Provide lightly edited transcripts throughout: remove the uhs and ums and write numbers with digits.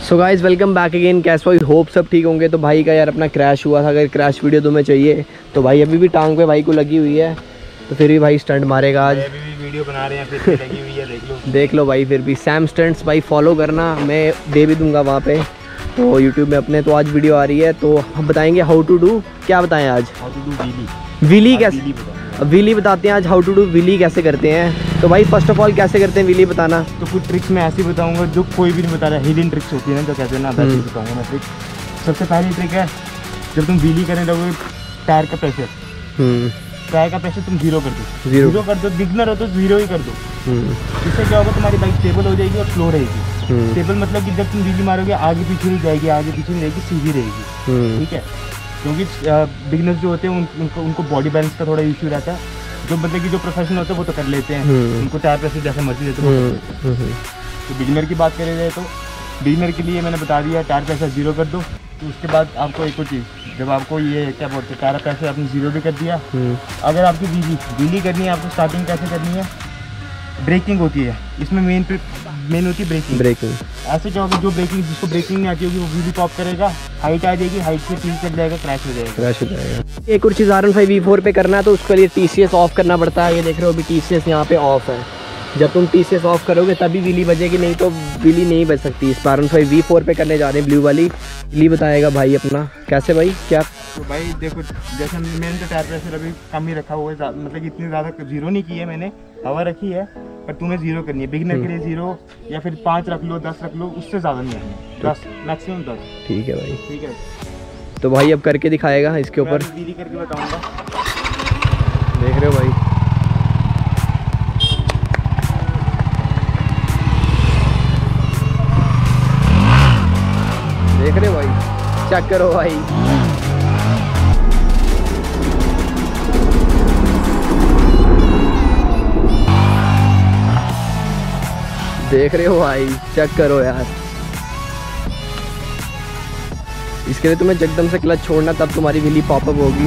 सो guys welcome back again. कैसे हो? Hope सब ठीक होंगे। तो भाई का यार अपना क्रैश हुआ था, अगर क्रैश वीडियो तुम्हें चाहिए तो भाई अभी भी टांग पे भाई को लगी हुई है, तो फिर भी भाई स्टंट मारेगा आज। अभी भी वीडियो बना रहे हैं, फिर भी लगी हुई है, देख लो भाई। फिर भी सैम स्टंट्स भाई फॉलो करना, मैं दे भी दूंगा वहाँ पे तो यूट्यूब में अपने। तो आज वीडियो आ रही है तो हम बताएंगे हाउ टू डू, क्या बताएं आज? हाउ टू डू व्हीली कैसे, व्हीली बताते हैं आज। हाउ टू डू व्हीली कैसे करते हैं। तो भाई फर्स्ट ऑफ ऑल कैसे करते हैं व्हीली बताना। तो कुछ ट्रिक्स मैं ऐसी बताऊंगा जो कोई भी नहीं बता रहा, हिडन ट्रिक्स होती है ना, तो कहते हैं ना, वैसे बताऊंगा मैं ट्रिक। सबसे पहली ट्रिक है, जब तुम व्हीली करने लगोगे टायर का प्रेशर, टायर का प्रेशर तुम जीरो कर दो। जीरो कर दो, बिगनर हो तो जीरो ही कर दो। इससे क्या होगा, तुम्हारी बाइक स्टेबल हो जाएगी और स्लो रहेगी। स्टेबल मतलब कि जब तुम व्हीली मारोगे आगे पीछे नहीं जाएगी, आगे पीछे नहीं रहेगी, सीधी रहेगी। ठीक है, क्योंकि बिगनर्स जो होते हैं उनको बॉडी बैलेंस का थोड़ा इशू रहता है। जो मतलब कि जो प्रोफेशनल होते हैं वो तो कर लेते हैं, उनको टायर प्रेशर जैसा मर्जी देते हैं। तो बिगनर की बात करें जाए तो बिगनर के लिए मैंने बता दिया, टायर प्रेशर जीरो कर दो। तो उसके बाद आपको एक और चीज़, जब आपको ये क्या बोलते हैं, टायर प्रेशर आपने जीरो भी कर दिया, अगर आपकी व्हीली करनी है, आपको स्टार्टिंग कैसे करनी है, ब्रेकिंग होती है इसमें, मेन होती है ब्रेकिंग। ऐसे क्या होगा, जो ब्रेकिंग, जिसको ब्रेकिंग नहीं आती होगी वो व्हीली पॉप करेगा, हाइट आ जाएगी, हाइट से पीछे चल जाएगा, क्रैश हो जाएगा। एक और चीज़ R15 V4 पे करना है तो उसके लिए TCS ऑफ करना पड़ता है। ये देख रहे हो अभी TCS यहाँ पे ऑफ है। जब तुम TCS ऑफ करोगे तभी व्हीली बजेगी, नहीं तो व्हीली नहीं बज सकती। इस R15 V4 पे करने जा रहे हैं, ब्लू वाली व्हीली बताएगा भाई अपना कैसे भाई क्या। तो भाई देखो, जैसे मैंने तो टायर प्रेशर अभी कम ही रखा हुआ है, मतलब कि इतनी ज़्यादा जीरो नहीं की है मैंने, हवा रखी है, पर तुम्हें जीरो करनी है। बिगिनर के लिए जीरो, या फिर 5 रख लो, 10 रख लो, उससे ज़्यादा नहीं रखनी, 10 मैक्सिमम 10। ठीक है भाई, ठीक है। तो भाई अब करके दिखाएगा इसके ऊपर, व्हीली करके बताऊँगा। देख रहे हो भाई, देख रहे हो भाई, चेक करो भाई। देख रहे हो भाई, चेक करो यार। इसके लिए तुम्हें एकदम से क्लच छोड़ना, तब तुम्हारी व्हीली पॉपअप होगी।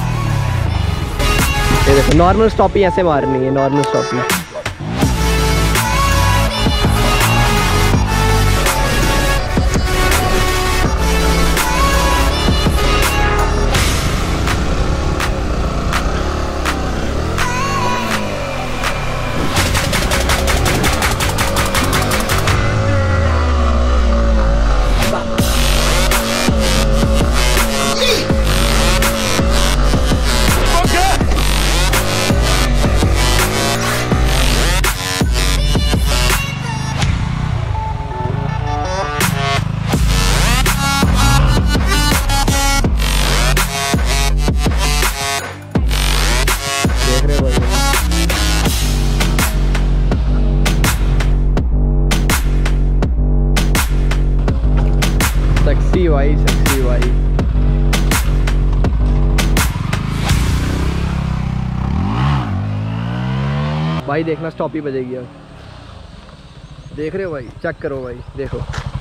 ये देखो, नॉर्मल स्टॉप ही ऐसे मारनी है, नॉर्मल स्टॉप ही। सेक्सी भाई, सेक्सी भाई। भाई देखना स्टॉप ही बजेगी अब। देख रहे हो भाई, चेक करो भाई, देखो।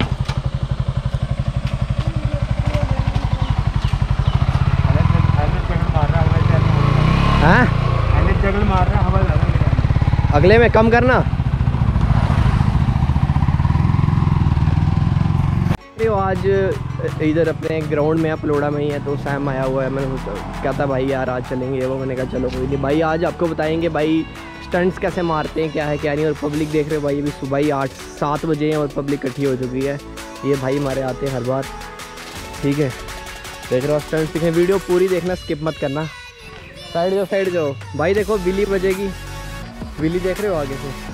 हाँ, मार रहा, हवा ज़्यादा। अगले में कम करना। आज इधर अपने ग्राउंड में, अपलोड़ा में ही है, तो सैम आया हुआ है। मैंने कहता भाई यार आज चलेंगे वो, मैंने कहा चलो कोई नहीं भाई। आज आपको बताएंगे भाई स्टंट्स कैसे मारते हैं, क्या है क्या नहीं। और पब्लिक देख रहे हो भाई, अभी सुबह ही 8-7 बजे हैं और पब्लिक इकट्ठी हो चुकी है। ये भाई हमारे आते हैं हर बार, ठीक है। देख रहे हो स्टंट्स दिखे, वीडियो पूरी देखना, स्किप मत करना। साइड जाओ भाई, देखो व्हीली बजेगी, व्हीली देख रहे हो आगे से।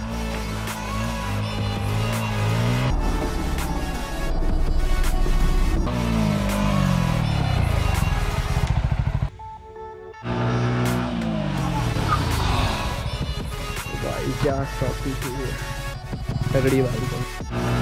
भाई क्या शॉपिंग हुई है, तगड़ी भाई।